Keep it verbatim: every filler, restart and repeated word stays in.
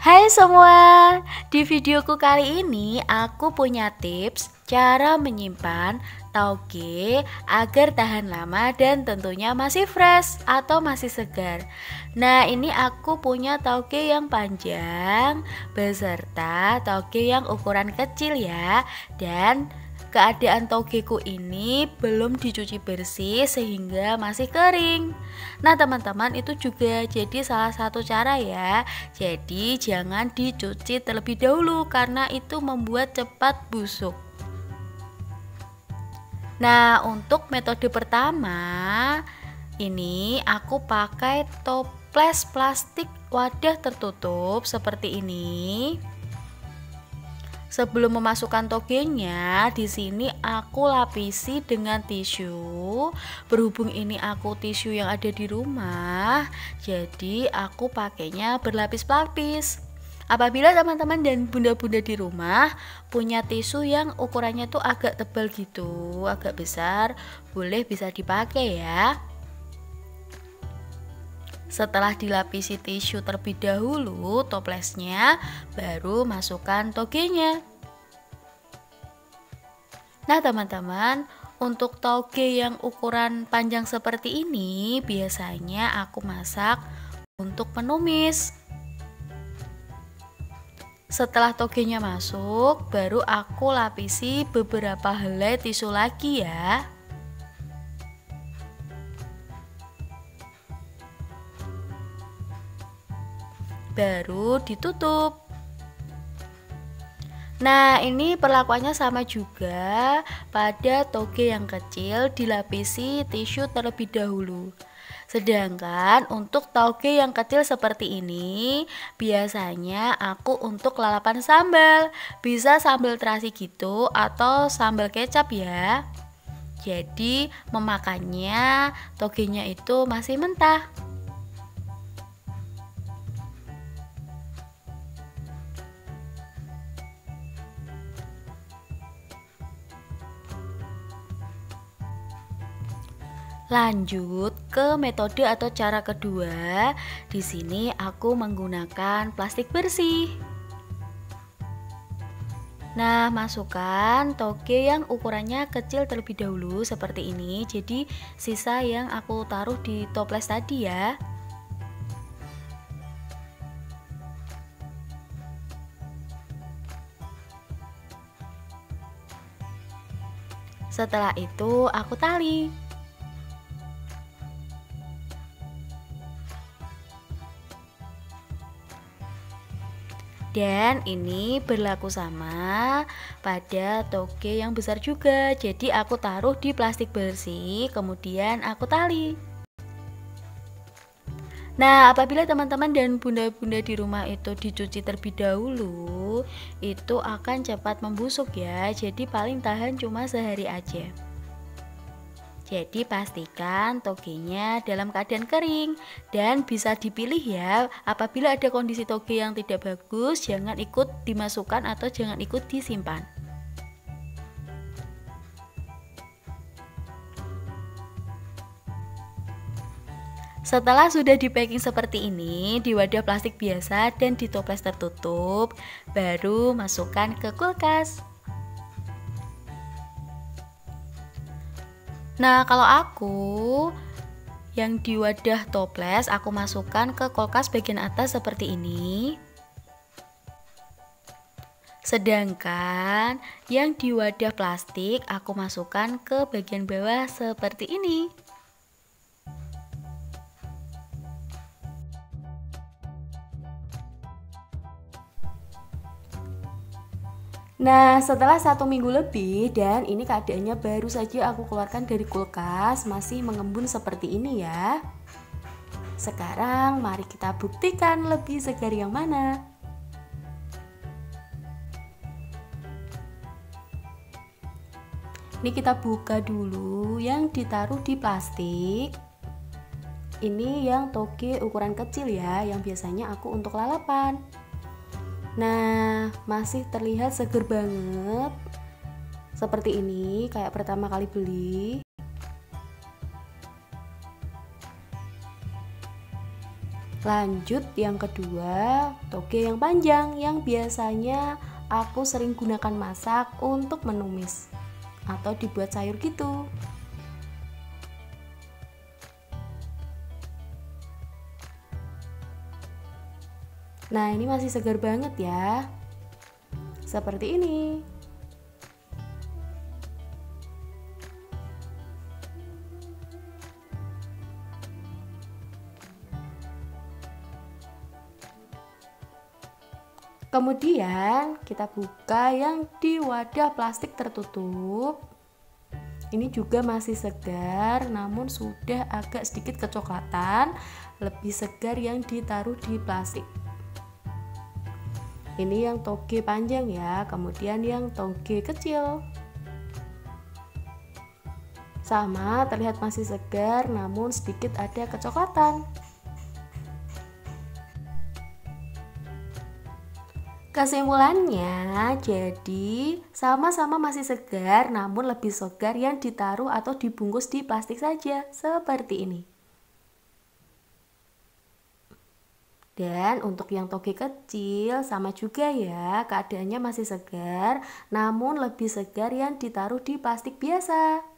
Hai semua, di videoku kali ini aku punya tips cara menyimpan tauge agar tahan lama dan tentunya masih fresh atau masih segar. Nah, ini aku punya tauge yang panjang beserta tauge yang ukuran kecil ya. Dan keadaan taugeku ini belum dicuci bersih sehingga masih kering. Nah teman-teman, itu juga jadi salah satu cara ya. Jadi jangan dicuci terlebih dahulu karena itu membuat cepat busuk. Nah, untuk metode pertama ini aku pakai toples plastik wadah tertutup seperti ini. Sebelum memasukkan togenya, di sini aku lapisi dengan tisu. Berhubung ini aku tisu yang ada di rumah, jadi aku pakainya berlapis-lapis. Apabila teman-teman dan bunda-bunda di rumah punya tisu yang ukurannya tuh agak tebal gitu, agak besar, boleh bisa dipakai ya. Setelah dilapisi tisu terlebih dahulu toplesnya, baru masukkan togenya. Nah teman-teman, untuk tauge yang ukuran panjang seperti ini biasanya aku masak untuk penumis. Setelah togenya masuk, baru aku lapisi beberapa helai tisu lagi ya. Baru ditutup. Nah, ini perlakuannya sama juga pada toge yang kecil, dilapisi tisu terlebih dahulu. Sedangkan untuk tauge yang kecil seperti ini biasanya aku untuk lalapan sambal, bisa sambal terasi gitu atau sambal kecap ya. Jadi memakannya togenya itu masih mentah. Lanjut ke metode atau cara kedua. Di sini aku menggunakan plastik bersih. Nah, masukkan toge yang ukurannya kecil terlebih dahulu seperti ini. Jadi sisa yang aku taruh di toples tadi ya. Setelah itu aku tali. Dan ini berlaku sama pada toge yang besar juga. Jadi aku taruh di plastik bersih, kemudian aku tali. Nah, apabila teman-teman dan bunda-bunda di rumah itu dicuci terlebih dahulu, itu akan cepat membusuk ya. Jadi paling tahan cuma sehari aja. Jadi pastikan togenya dalam keadaan kering dan bisa dipilih ya. Apabila ada kondisi toge yang tidak bagus, jangan ikut dimasukkan atau jangan ikut disimpan. Setelah sudah di packing seperti ini di wadah plastik biasa dan di toples tertutup, baru masukkan ke kulkas. Nah, kalau aku yang di wadah toples aku masukkan ke kulkas bagian atas seperti ini. Sedangkan yang di wadah plastik aku masukkan ke bagian bawah seperti ini. Nah, setelah satu minggu lebih dan ini keadaannya baru saja aku keluarkan dari kulkas, masih mengembun seperti ini ya. Sekarang mari kita buktikan lebih segar yang mana. Ini kita buka dulu yang ditaruh di plastik. Ini yang toge ukuran kecil ya, yang biasanya aku untuk lalapan. Nah, masih terlihat seger banget seperti ini, kayak pertama kali beli. Lanjut yang kedua, toge yang panjang yang biasanya aku sering gunakan masak untuk menumis atau dibuat sayur gitu. Nah, ini masih segar banget ya. Seperti ini. Kemudian kita buka yang di wadah plastik tertutup. Ini juga masih segar, namun sudah agak sedikit kecoklatan, lebih segar yang ditaruh di plastik. Ini yang toge panjang ya, kemudian yang toge kecil. Sama, terlihat masih segar, namun sedikit ada kecoklatan. Kesimpulannya, jadi sama-sama masih segar, namun lebih segar yang ditaruh atau dibungkus di plastik saja, seperti ini. Dan untuk yang toge kecil, sama juga ya, keadaannya masih segar, namun lebih segar yang ditaruh di plastik biasa.